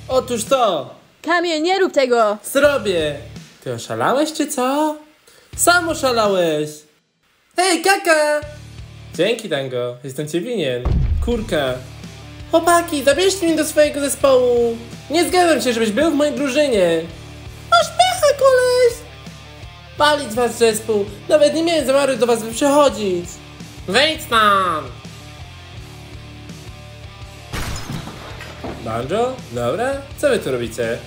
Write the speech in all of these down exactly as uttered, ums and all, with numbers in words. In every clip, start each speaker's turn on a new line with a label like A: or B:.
A: Otóż to!
B: Kamil, nie rób tego!
A: Zrobię! Ty oszalałeś czy co? Sam oszalałeś! Hej, kaka! Dzięki, Tango, jestem ci winien. Kurka. Chłopaki, zabierzcie mnie do swojego zespołu. Nie zgadzam się, żebyś był w mojej drużynie. Masz pecha, koleś! Palić was zespół. Nawet nie miałem zamiaru do was przychodzić. Wejdź tam! Banjo? Dobra? Co wy tu robicie?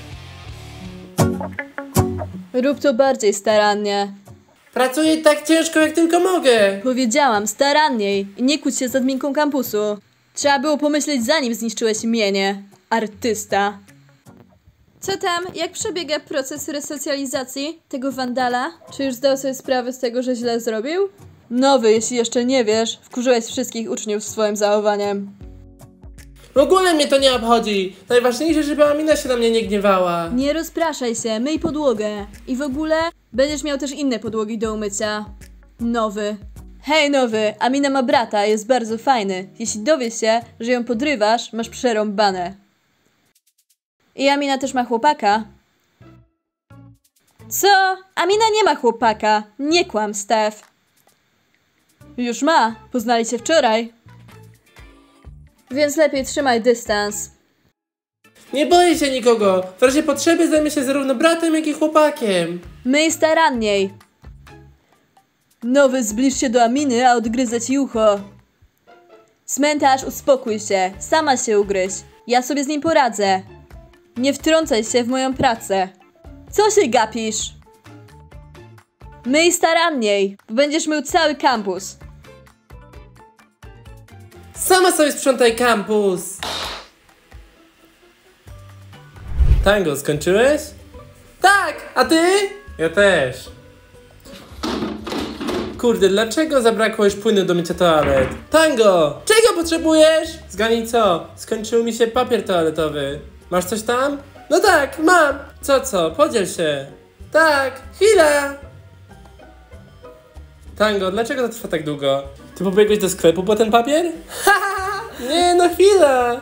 B: Rób to bardziej starannie.
A: Pracuję tak ciężko, jak tylko mogę.
B: Powiedziałam, staranniej i nie kłóć się z adminką kampusu. Trzeba było pomyśleć, zanim zniszczyłeś imienie. Artysta. Co tam? Jak przebiega proces resocjalizacji tego wandala? Czy już zdał sobie sprawę z tego, że źle zrobił? Nowy, jeśli jeszcze nie wiesz, wkurzyłeś wszystkich uczniów swoim zachowaniem.
A: W ogóle mnie to nie obchodzi. Najważniejsze, żeby Amina się na mnie nie gniewała.
B: Nie rozpraszaj się, myj podłogę. I w ogóle będziesz miał też inne podłogi do umycia. Nowy. Hej nowy, Amina ma brata, jest bardzo fajny. Jeśli dowiesz się, że ją podrywasz, masz przerąbane. I Amina też ma chłopaka. Co? Amina nie ma chłopaka. Nie kłam, Stef. Już ma. Poznali się wczoraj. Więc lepiej trzymaj dystans.
A: Nie boję się nikogo. W razie potrzeby zajmę się zarówno bratem, jak i chłopakiem.
B: Myj staranniej. Nowy, zbliż się do Aminy, a odgryzę ci ucho. Cmentarz, uspokój się. Sama się ugryź. Ja sobie z nim poradzę. Nie wtrącaj się w moją pracę. Co się gapisz? Myj staranniej, bo będziesz mył cały kampus.
A: Sama sobie sprzątaj kampus. Tango, skończyłeś? Tak, a ty? Ja też. Kurde, dlaczego zabrakło już płynu do mycia toalet? Tango, czego potrzebujesz? Zgadnij co? Skończył mi się papier toaletowy. Masz coś tam? No tak, mam. Co, co? Podziel się. Tak, chwila. Tango, dlaczego to trwa tak długo? Ty pobiegłeś do sklepu po ten papier? Nie, no chwila.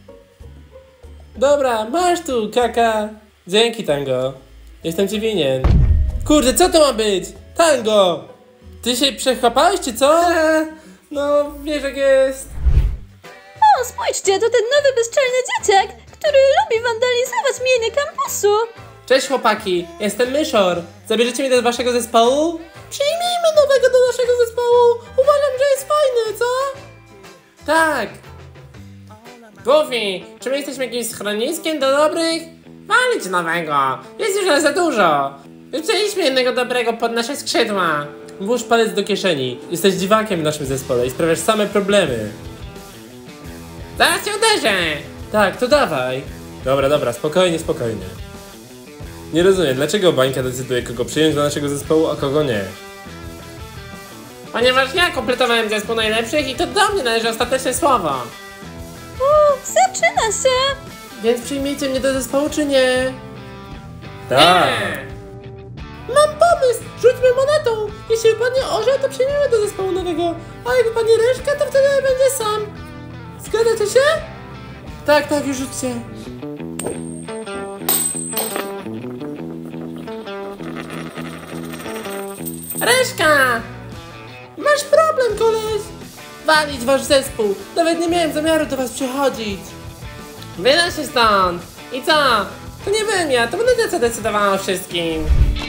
A: Dobra, masz tu, kaka. Dzięki, Tango. Jestem ci winien. Kurde, co to ma być? Tango! Ty się przechapałeś, czy co? No, wiesz jak jest.
B: O, spójrzcie, to ten nowy bezczelny dzieciak, który lubi wandalizować mienie kampusu.
A: Cześć chłopaki, jestem Myszor. Zabierzecie mnie do waszego zespołu? Przyjmijmy nowego do naszego zespołu. Uważam, że jest fajny, co? Tak. Goofy, czy my jesteśmy jakimś schroniskiem do dobrych? Walić nowego. Jest już nas za dużo. Wyprzeliśmy jednego dobrego pod nasze skrzydła. Włóż palec do kieszeni. Jesteś dziwakiem w naszym zespole i sprawiasz same problemy. Zaraz cię uderzę. Tak, to dawaj. Dobra, dobra, spokojnie, spokojnie. Nie rozumiem, dlaczego Bańka decyduje, kogo przyjąć do naszego zespołu, a kogo nie. Ponieważ ja kompletowałem zespół najlepszych i to do mnie należy ostateczne słowo.
B: O, zaczyna się.
A: Więc przyjmijcie mnie do zespołu, czy nie? Tak. Mam pomysł! Rzućmy monetą! Jeśli wypadnie orzeł, to przyjmiemy do zespołu nowego. A jak wypadnie reszka, to wtedy będzie sam. Zgadzacie się? Tak, tak, już rzućcie. Reszka! Masz problem, koleś! Walić wasz zespół! Nawet nie miałem zamiaru do was przychodzić. Wyda się stąd! I co? To nie bym ja, to moneta co decydowała o wszystkim.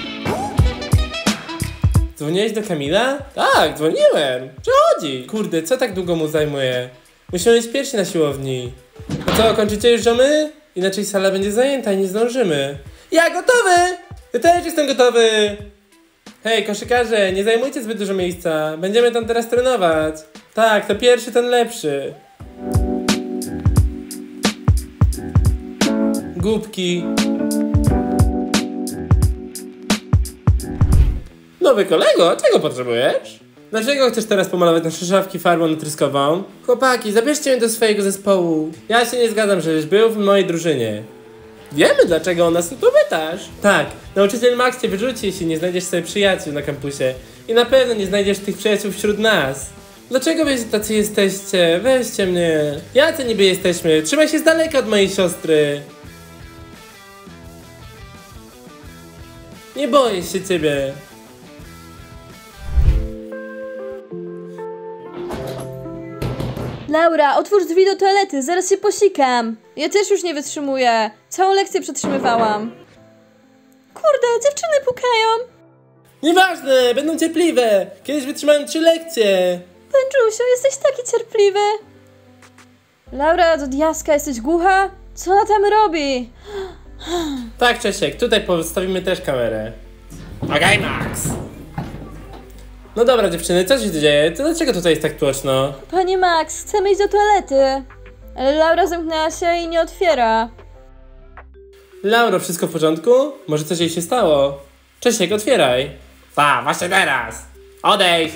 A: Dzwoniłeś do Kamila? Tak, dzwoniłem. Przychodzi. Kurde, co tak długo mu zajmuje? Musimy być pierwsi na siłowni. No co, kończycie już żomy? Inaczej sala będzie zajęta i nie zdążymy. Ja gotowy! Ja też jestem gotowy! Hej, koszykarze, nie zajmujcie zbyt dużo miejsca. Będziemy tam teraz trenować. Tak, to pierwszy, ten lepszy. Głupki. Nowy kolego, czego potrzebujesz? Dlaczego chcesz teraz pomalować nasze szafki farbą natryskową? Chłopaki, zabierzcie mnie do swojego zespołu. Ja się nie zgadzam, żebyś był w mojej drużynie. Wiemy, dlaczego o nas tu pytasz. Tak, nauczyciel Max cię wyrzuci, jeśli nie znajdziesz sobie przyjaciół na kampusie. I na pewno nie znajdziesz tych przyjaciół wśród nas. Dlaczego wy tacy jesteście? Weźcie mnie. Jacy niby jesteśmy? Trzymaj się z daleka od mojej siostry. Nie boję się ciebie.
B: Laura, otwórz drzwi do toalety, zaraz się posikam. Ja też już nie wytrzymuję. Całą lekcję przetrzymywałam. Kurde, dziewczyny pukają.
A: Nieważne, będą cierpliwe. Kiedyś wytrzymałem trzy lekcje.
B: Pęczusiu, jesteś taki cierpliwy. Laura, do diaska, jesteś głucha? Co ona tam robi?
A: Tak, Czesiek, tutaj postawimy też kamerę. Okej, Max. No dobra, dziewczyny, co się dzieje? To dlaczego tutaj jest tak tłoczno?
B: Panie Max, chcemy iść do toalety. Ale Laura zamknęła się i nie otwiera.
A: Lauro, wszystko w porządku? Może coś jej się stało? Czesiek, otwieraj. Ta, właśnie teraz. Odejść.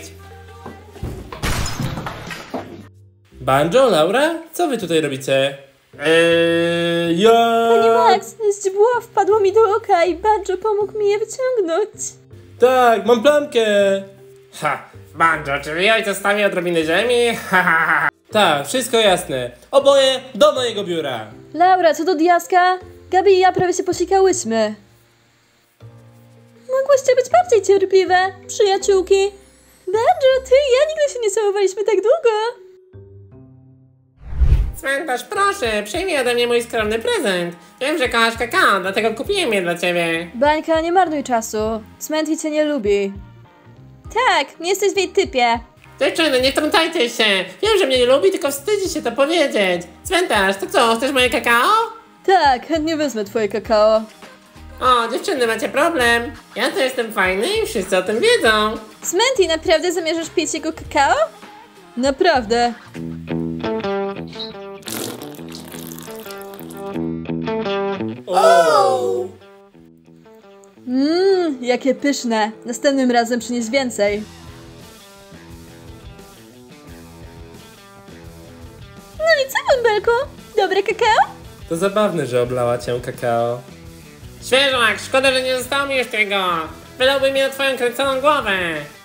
A: Banjo, Laura? Co wy tutaj robicie? Eee, ja...
B: Panie Max, źdźbło wpadło mi do oka i Banjo pomógł mi je wyciągnąć.
A: Tak, mam plamkę. Ha, Banjo, czyli ojciec stawi odrobinę ziemi? Ha, ha, ha. Tak, wszystko jasne. Oboje do mojego biura.
B: Laura, co do diaska? Gabi i ja prawie się posikałyśmy. Mogłyście być bardziej cierpliwe, przyjaciółki. Banjo, ty i ja nigdy się nie całowaliśmy tak długo.
A: Cmentarz, proszę, przyjmij ode mnie mój skromny prezent. Wiem, że kochasz kakao, dlatego kupiłem je dla ciebie.
B: Bańka, nie marnuj czasu. Cmenti cię nie lubi. Tak, nie jesteś w jej typie.
A: Dziewczyny, nie wtrącajcie się. Wiem, że mnie nie lubi, tylko wstydzi się to powiedzieć. Cmentarz, to co, chcesz moje kakao?
B: Tak, chętnie wezmę twoje kakao.
A: O, dziewczyny, macie problem. Ja to jestem fajny i wszyscy o tym wiedzą.
B: Cmenti, naprawdę zamierzasz pić jego kakao? Naprawdę.
A: O!
B: Mmm, jakie pyszne. Następnym razem przynieś więcej. No i co, bąbelku? Dobre kakao?
A: To zabawne, że oblała cię kakao. Świeżak, szkoda, że nie zostało mi już tego. Wylałbym je na twoją kręconą głowę.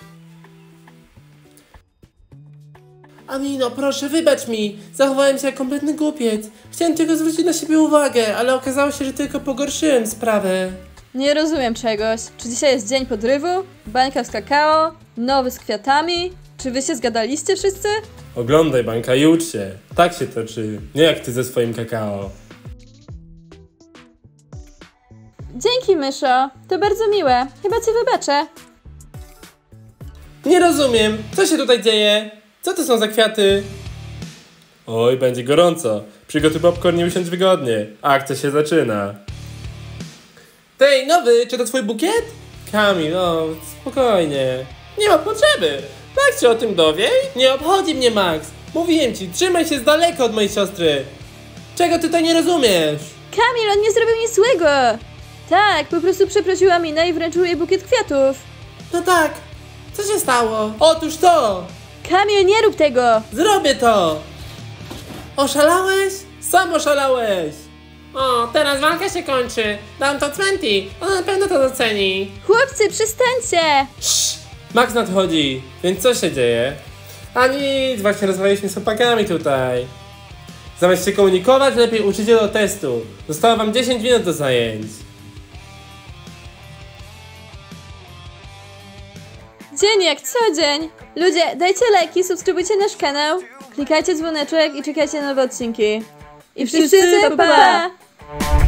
A: Amino, proszę, wybacz mi. Zachowałem się jak kompletny głupiec. Chciałem tylko zwrócić na siebie uwagę, ale okazało się, że tylko pogorszyłem sprawę.
B: Nie rozumiem czegoś. Czy dzisiaj jest dzień podrywu? Bańka z kakao? Nowy z kwiatami? Czy wy się zgadaliście wszyscy?
A: Oglądaj, Bańka, i ucz się. Tak się toczy. Nie jak ty ze swoim kakao.
B: Dzięki, myszo. To bardzo miłe. Chyba ci wybaczę.
A: Nie rozumiem. Co się tutaj dzieje? Co to są za kwiaty? Oj, będzie gorąco. Przygotuj popcorn i usiądź wygodnie. Akcja się zaczyna. Tej, nowy, czy to twój bukiet? Kamil, no, spokojnie. Nie ma potrzeby. Max się o tym dowie? Nie obchodzi mnie, Max. Mówiłem ci, trzymaj się z daleka od mojej siostry. Czego ty tutaj nie rozumiesz?
B: Kamil, on nie zrobił nic złego. Tak, po prostu przeprosiła Minę i wręczył jej bukiet kwiatów.
A: No tak. Co się stało? Otóż to.
B: Kamil, nie rób tego.
A: Zrobię to! Oszalałeś? Sam oszalałeś! O, teraz walka się kończy. Dam to Cmenti. Ona na pewno to doceni.
B: Chłopcy, przestańcie.
A: Cii, Max nadchodzi. Więc co się dzieje? A nic, właśnie rozmawialiśmy z chłopakami tutaj. Zamiast się komunikować, lepiej uczycie do testu. Zostało wam dziesięć minut do zajęć.
B: Dzień jak co dzień. Ludzie, dajcie lajki, subskrybujcie nasz kanał, klikajcie dzwoneczek i czekajcie na nowe odcinki. I wszyscy, pa! pa!